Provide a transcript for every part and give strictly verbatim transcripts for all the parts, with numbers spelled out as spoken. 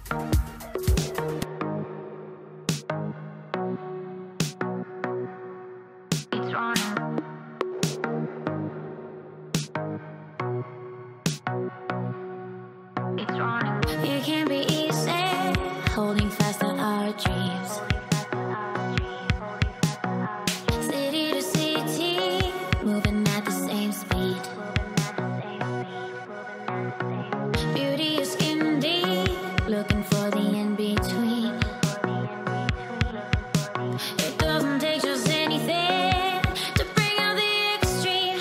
It can be easy, holding fast on our dreams. City to city, moving at the same speed. Beauty is skin deep, looking for the in-between. It doesn't take just anything to bring out the extreme.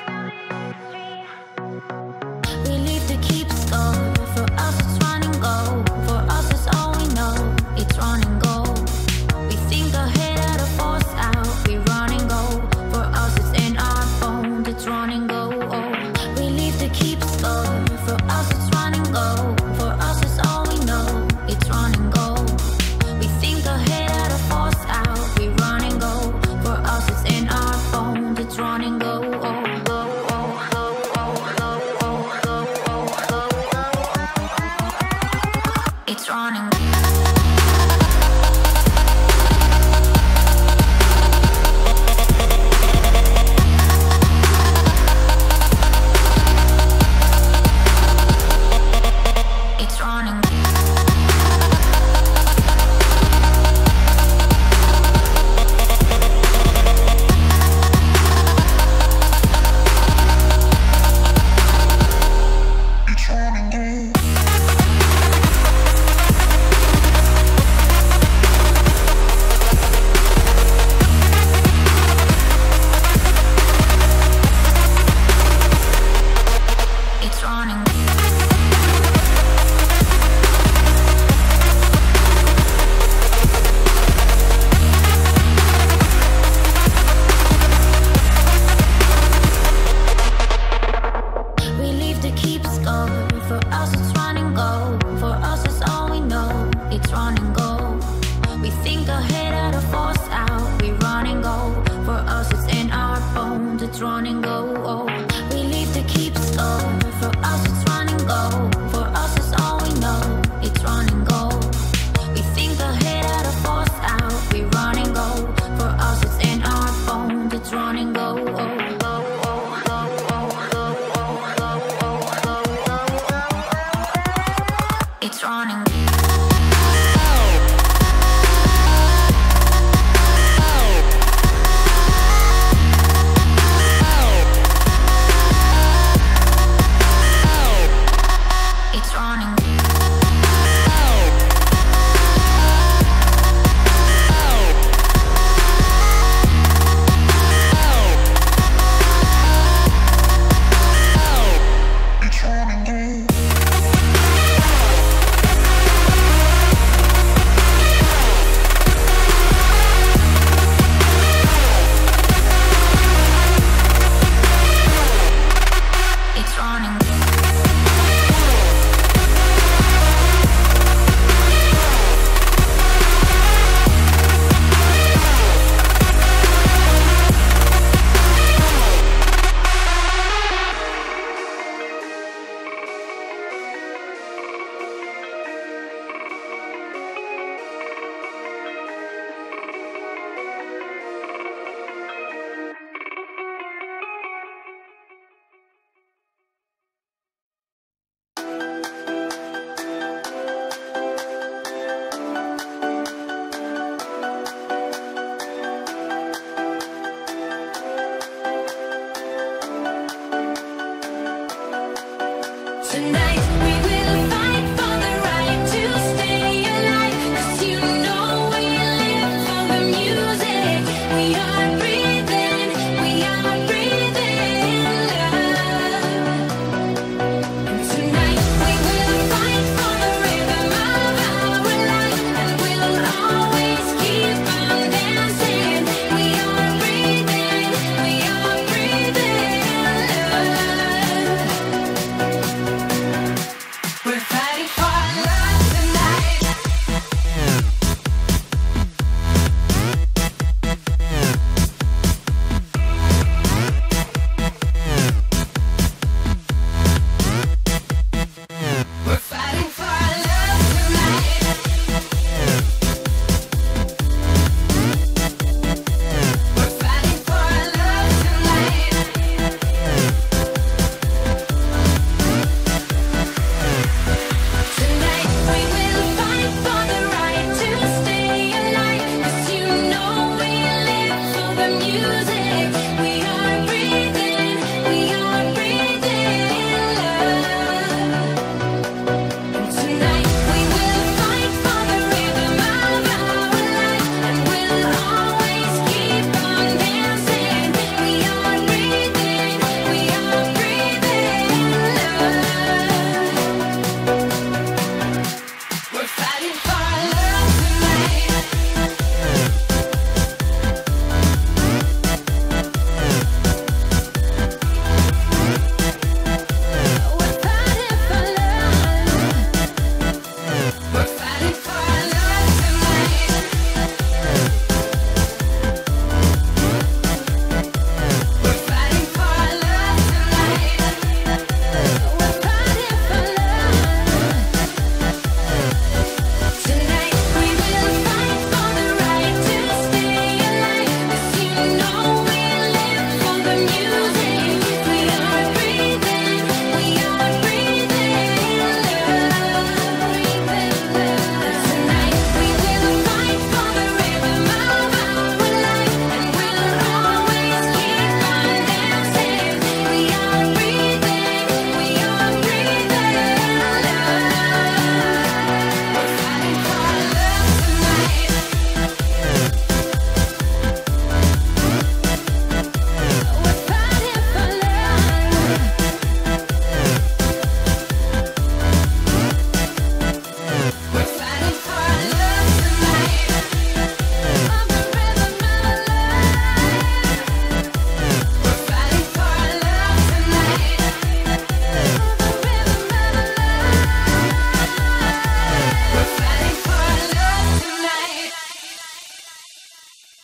We live to keep score. For us it's run and go. For us it's all we know. It's run and go. We think ahead out of force out. We run and go. For us it's in our bones. It's run and go. Oh, we live to keep score. For us it's run and go. For us it's all we know. It's run and go. We think ahead out of force out. We run and go. For us it's in our bones. It's run and go. Oh. It's running. It's running. It's running. It's running. We live to keep score. For us it's run and go. For us it's all we know. It's run and go. We think ahead out of force out. We run and go. For us it's in our bones. It's run and go. Oh, we live to keep score. For us it's run and go. For us it's all we know. It's run and go. We think ahead out of force out. We run and go. For us it's in our bones. It's run and go. Oh. It's running. It's running. It's running. It's running. Tonight